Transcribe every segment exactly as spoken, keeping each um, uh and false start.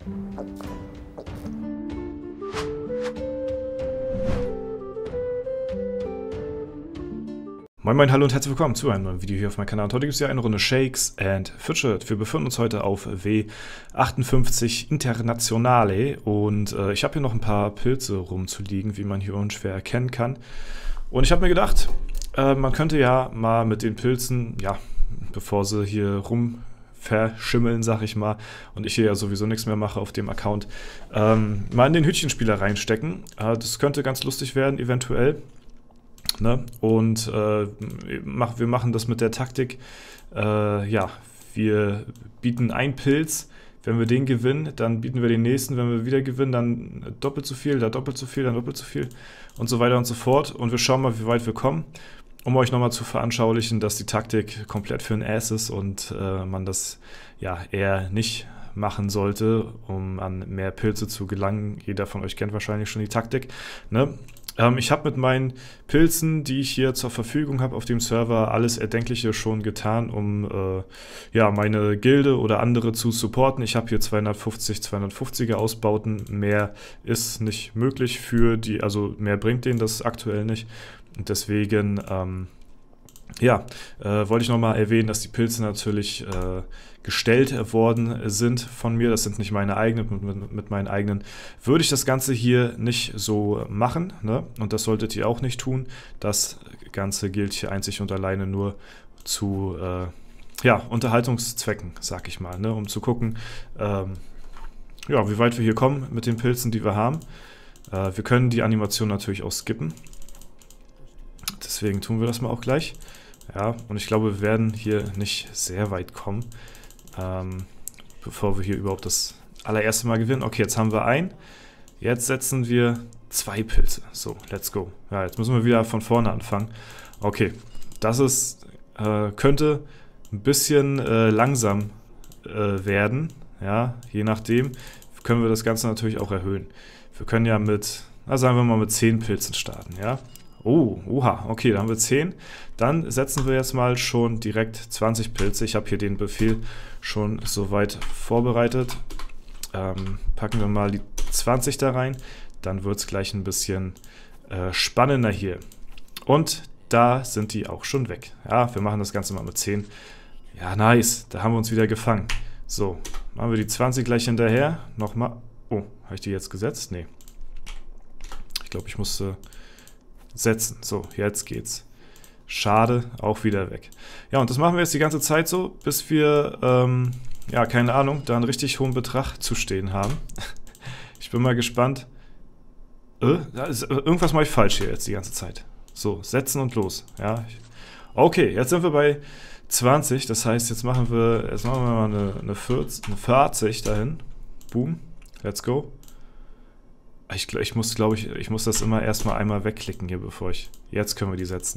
Moin Moin, hallo und herzlich willkommen zu einem neuen Video hier auf meinem Kanal. Und heute gibt es ja eine Runde Shakes and Fidget. Wir befinden uns heute auf W achtundfünfzig Internationale und äh, ich habe hier noch ein paar Pilze rumzuliegen, wie man hier unschwer erkennen kann. Und ich habe mir gedacht, äh, man könnte ja mal mit den Pilzen, ja, bevor sie hier rum verschimmeln, sag ich mal, und ich hier ja sowieso nichts mehr mache auf dem Account, ähm, mal in den Hütchenspieler reinstecken. Äh, das könnte ganz lustig werden, eventuell. Ne? Und äh, mach, wir machen das mit der Taktik, äh, ja, wir bieten einen Pilz, wenn wir den gewinnen, dann bieten wir den nächsten, wenn wir wieder gewinnen, dann doppelt so viel, dann doppelt so viel, dann doppelt so viel und so weiter und so fort. Und wir schauen mal, wie weit wir kommen, um euch nochmal zu veranschaulichen, dass die Taktik komplett für ein Ass ist und äh, man das ja eher nicht machen sollte, um an mehr Pilze zu gelangen. Jeder von euch kennt wahrscheinlich schon die Taktik, ne? Ähm, ich habe mit meinen Pilzen, die ich hier zur Verfügung habe auf dem Server, alles Erdenkliche schon getan, um äh, ja, meine Gilde oder andere zu supporten. Ich habe hier zweihundertfünfzig, zweihundertfünfziger Ausbauten. Mehr ist nicht möglich für die, also mehr bringt denen das aktuell nicht. Und deswegen, ähm, ja, äh, wollte ich nochmal erwähnen, dass die Pilze natürlich äh, gestellt worden sind von mir. Das sind nicht meine eigenen. Mit, mit, mit meinen eigenen würde ich das Ganze hier nicht so machen, ne? Und das solltet ihr auch nicht tun. Das Ganze gilt hier einzig und alleine nur zu äh, ja, Unterhaltungszwecken, sag ich mal, ne? Um zu gucken, ähm, ja, wie weit wir hier kommen mit den Pilzen, die wir haben. Äh, wir können die Animation natürlich auch skippen. Deswegen tun wir das mal auch gleich. Ja, und ich glaube, wir werden hier nicht sehr weit kommen, ähm, bevor wir hier überhaupt das allererste Mal gewinnen. Okay, jetzt haben wir einen. Jetzt setzen wir zwei Pilze. So, let's go. Ja, jetzt müssen wir wieder von vorne anfangen. Okay, das ist, äh, könnte ein bisschen äh, langsam äh, werden. Ja, je nachdem können wir das Ganze natürlich auch erhöhen. Wir können ja mit, na, sagen wir mal mit zehn Pilzen starten, ja. Oh, oha, okay, da haben wir zehn. Dann setzen wir jetzt mal schon direkt zwanzig Pilze. Ich habe hier den Befehl schon soweit vorbereitet. Ähm, packen wir mal die zwanzig da rein. Dann wird es gleich ein bisschen äh, spannender hier. Und da sind die auch schon weg. Ja, wir machen das Ganze mal mit zehn. Ja, nice, da haben wir uns wieder gefangen. So, machen wir die zwanzig gleich hinterher. Nochmal. Oh, habe ich die jetzt gesetzt? Nee. Ich glaube, ich musste setzen. So, jetzt geht's. Schade, auch wieder weg. Ja, und das machen wir jetzt die ganze Zeit so, bis wir, ähm, ja, keine Ahnung, da einen richtig hohen Betrag zu stehen haben. Ich bin mal gespannt. Äh, da ist, irgendwas mache ich falsch hier jetzt die ganze Zeit. So, setzen und los. Ja. Okay, jetzt sind wir bei zwanzig. Das heißt, jetzt machen wir, jetzt machen wir mal eine, eine, vierzig, eine vierzig dahin. Boom. Let's go. Ich, ich muss, glaube ich, ich muss das immer erstmal einmal wegklicken hier, bevor ich... Jetzt können wir die setzen.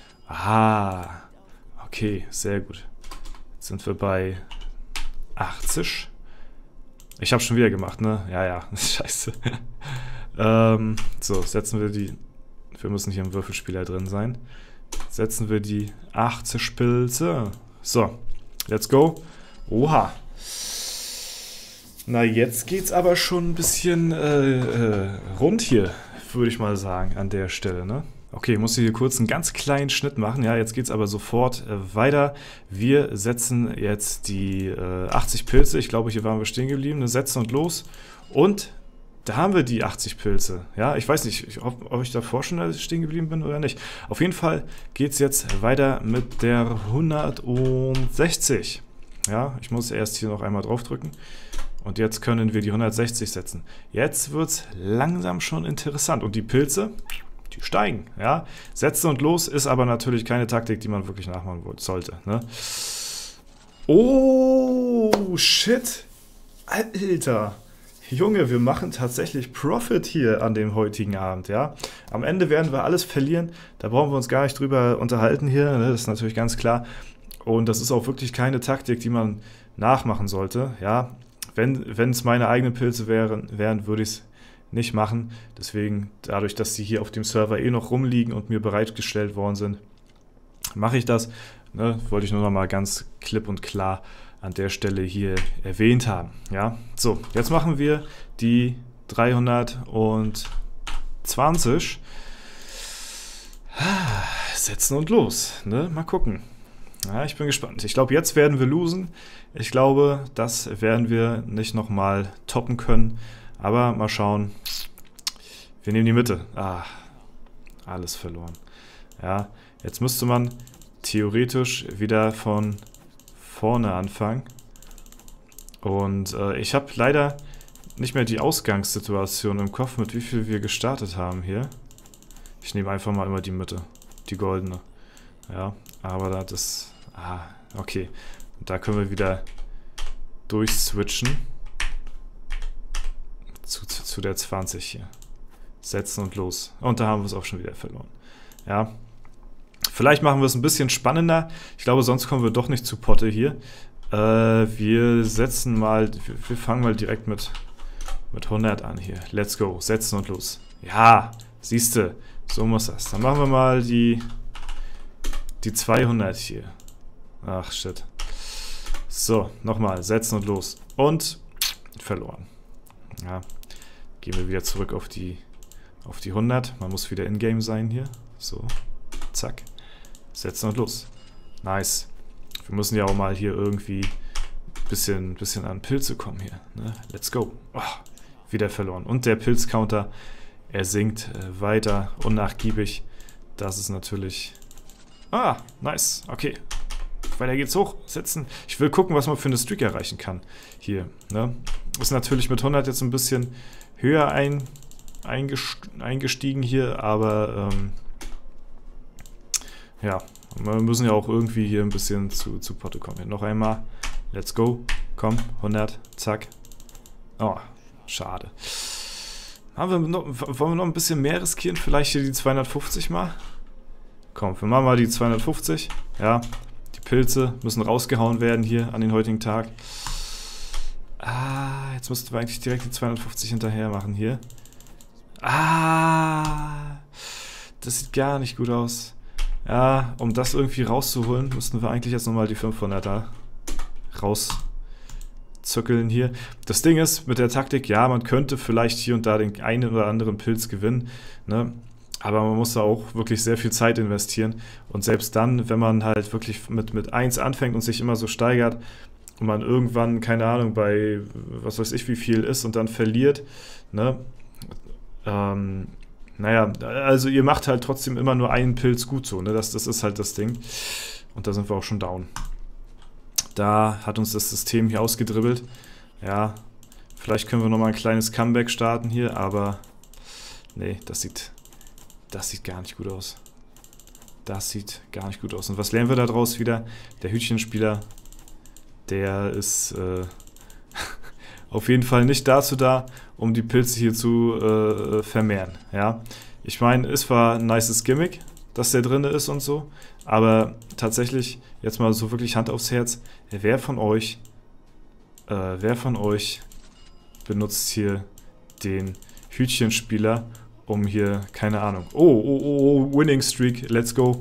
Ah, okay, sehr gut. Jetzt sind wir bei achtzig. Ich habe schon wieder gemacht, ne? Ja, ja, scheiße. ähm, so, setzen wir die... Wir müssen hier im Würfelspieler drin sein. Setzen wir die achtzig Pilze. So, let's go. Oha. Na, jetzt geht's aber schon ein bisschen äh, äh, rund hier, würde ich mal sagen, an der Stelle, ne? Okay, ich muss hier kurz einen ganz kleinen Schnitt machen. Ja, jetzt geht's aber sofort äh, weiter. Wir setzen jetzt die äh, achtzig Pilze. Ich glaube, hier waren wir stehen geblieben. Ne? Setzen und los. Und da haben wir die achtzig Pilze. Ja, ich weiß nicht, ob, ob ich davor schon stehen geblieben bin oder nicht. Auf jeden Fall geht's jetzt weiter mit der hundertsechzig. Ja, ich muss erst hier noch einmal draufdrücken. Und jetzt können wir die hundertsechzig setzen. Jetzt wird es langsam schon interessant. Und die Pilze, die steigen. Ja? Setzen und los ist aber natürlich keine Taktik, die man wirklich nachmachen sollte. Ne? Oh, shit. Alter. Junge, wir machen tatsächlich Profit hier an dem heutigen Abend. Ja? Am Ende werden wir alles verlieren. Da brauchen wir uns gar nicht drüber unterhalten hier. Ne? Das ist natürlich ganz klar. Und das ist auch wirklich keine Taktik, die man nachmachen sollte. Ja? Wenn es meine eigenen Pilze wären, wären würde ich es nicht machen. Deswegen, dadurch, dass sie hier auf dem Server eh noch rumliegen und mir bereitgestellt worden sind, mache ich das. Ne? Wollte ich nur noch mal ganz klipp und klar an der Stelle hier erwähnt haben. Ja, so, jetzt machen wir die dreihundertzwanzig. Setzen und los, ne? Mal gucken. Ja, ich bin gespannt. Ich glaube, jetzt werden wir losen. Ich glaube, das werden wir nicht nochmal toppen können. Aber mal schauen. Wir nehmen die Mitte. Ah, alles verloren. Ja, jetzt müsste man theoretisch wieder von vorne anfangen. Und äh, ich habe leider nicht mehr die Ausgangssituation im Kopf, mit wie viel wir gestartet haben hier. Ich nehme einfach mal immer die Mitte, die goldene. Ja, aber das ist... Ah, okay. Und da können wir wieder durchswitchen. Zu, zu, zu der zwanzig hier. Setzen und los. Und da haben wir es auch schon wieder verloren. Ja. Vielleicht machen wir es ein bisschen spannender. Ich glaube, sonst kommen wir doch nicht zu Potte hier. Äh, wir setzen mal... Wir, wir fangen mal direkt mit, mit hundert an hier. Let's go. Setzen und los. Ja, siehste. So muss das. Dann machen wir mal die, die zweihundert hier. Ach, shit. So, nochmal. Setzen und los. Und verloren. Ja. Gehen wir wieder zurück auf die, auf die hundert. Man muss wieder in-game sein hier. So. Zack. Setzen und los. Nice. Wir müssen ja auch mal hier irgendwie ein bisschen, bisschen an Pilze kommen hier. Ne? Let's go. Oh, wieder verloren. Und der Pilzcounter, er sinkt äh, weiter, unnachgiebig. Das ist natürlich... Ah, nice. Okay. Weiter geht's hoch. Setzen. Ich will gucken, was man für eine Streak erreichen kann. Hier. Ne? Ist natürlich mit hundert jetzt ein bisschen höher ein, eingestiegen hier, aber ähm, ja, wir müssen ja auch irgendwie hier ein bisschen zu, zu Potte kommen. Hier noch einmal. Let's go. Komm, hundert. Zack. Oh, schade. Haben wir noch, wollen wir noch ein bisschen mehr riskieren? Vielleicht hier die zweihundertfünfzig mal? Komm, wir machen mal die zweihundertfünfzig. Ja, die Pilze müssen rausgehauen werden hier an den heutigen Tag. Ah, jetzt müssten wir eigentlich direkt die zweihundertfünfzig hinterher machen hier. Ah, das sieht gar nicht gut aus. Ja, um das irgendwie rauszuholen, müssten wir eigentlich jetzt nochmal die fünfhunderter rauszückeln hier. Das Ding ist, mit der Taktik, ja, man könnte vielleicht hier und da den einen oder anderen Pilz gewinnen, ne? Aber man muss da auch wirklich sehr viel Zeit investieren. Und selbst dann, wenn man halt wirklich mit, mit eins anfängt und sich immer so steigert und man irgendwann, keine Ahnung, bei was weiß ich wie viel ist und dann verliert, ne? Ähm, naja, also ihr macht halt trotzdem immer nur einen Pilz gut so, ne? Das, das ist halt das Ding. Und da sind wir auch schon down. Da hat uns das System hier ausgedribbelt. Ja, vielleicht können wir nochmal ein kleines Comeback starten hier, aber nee, das sieht, das sieht gar nicht gut aus. Das sieht gar nicht gut aus. Und was lernen wir daraus wieder? Der Hütchenspieler, der ist äh, auf jeden Fall nicht dazu da, um die Pilze hier zu äh, vermehren. Ja? Ich meine, es war ein nices Gimmick, dass der drin ist und so, aber tatsächlich, jetzt mal so wirklich Hand aufs Herz, wer von euch, äh, wer von euch benutzt hier den Hütchenspieler, um hier, keine Ahnung, oh, oh, oh, oh Winning Streak, let's go.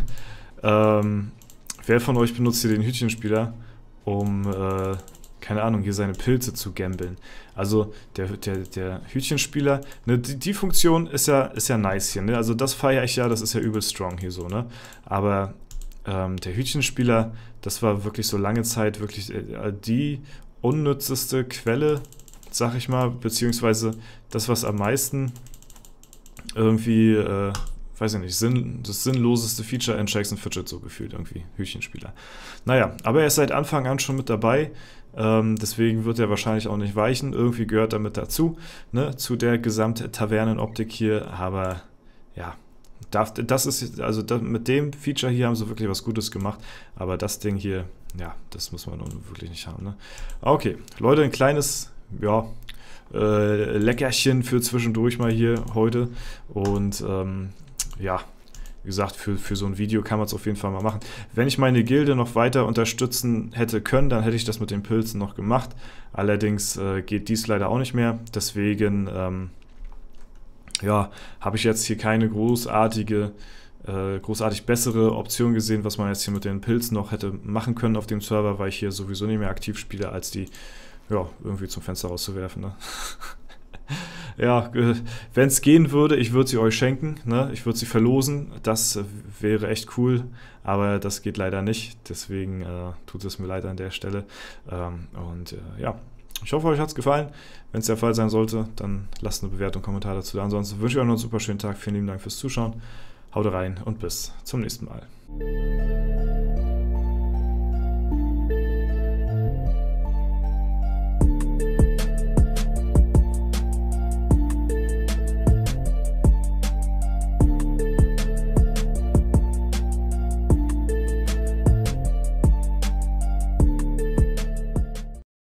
ähm, wer von euch benutzt hier den Hütchenspieler, um, äh, keine Ahnung, hier seine Pilze zu gambeln? Also der, der, der Hütchenspieler, ne, die, die Funktion ist ja, ist ja nice hier, ne? Also das feiere ich ja, das ist ja übel strong hier so, ne? Aber ähm, der Hütchenspieler, das war wirklich so lange Zeit wirklich äh, die unnützeste Quelle, sag ich mal, beziehungsweise das, was am meisten irgendwie, äh, weiß ich nicht, Sinn, das sinnloseste Feature in Shakes and Fidget so gefühlt irgendwie, Hütchenspieler. Naja, aber er ist seit Anfang an schon mit dabei, ähm, deswegen wird er wahrscheinlich auch nicht weichen, irgendwie gehört er mit dazu, ne, zu der Gesamt-Tavernenoptik hier, aber ja, das ist, also das, mit dem Feature hier haben sie wirklich was Gutes gemacht, aber das Ding hier, ja, das muss man nun wirklich nicht haben, ne. Okay, Leute, ein kleines, ja, Äh, Leckerchen für zwischendurch mal hier heute und ähm, ja, wie gesagt, für, für so ein Video kann man es auf jeden Fall mal machen. Wenn ich meine Gilde noch weiter unterstützen hätte können, dann hätte ich das mit den Pilzen noch gemacht. Allerdings äh, geht dies leider auch nicht mehr, deswegen ähm, ja, habe ich jetzt hier keine großartige äh, großartig bessere Option gesehen, was man jetzt hier mit den Pilzen noch hätte machen können auf dem Server, weil ich hier sowieso nicht mehr aktiv spiele, als die ja, irgendwie zum Fenster rauszuwerfen. Ne? Ja, äh, wenn es gehen würde, ich würde sie euch schenken, ne? Ich würde sie verlosen, das äh, wäre echt cool, aber das geht leider nicht, deswegen äh, tut es mir leid an der Stelle. Ähm, und äh, ja, ich hoffe, euch hat es gefallen. Wenn es der Fall sein sollte, dann lasst eine Bewertung, einen Kommentar dazu da. Ansonsten wünsche ich euch noch einen super schönen Tag. Vielen lieben Dank fürs Zuschauen. Haut rein und bis zum nächsten Mal.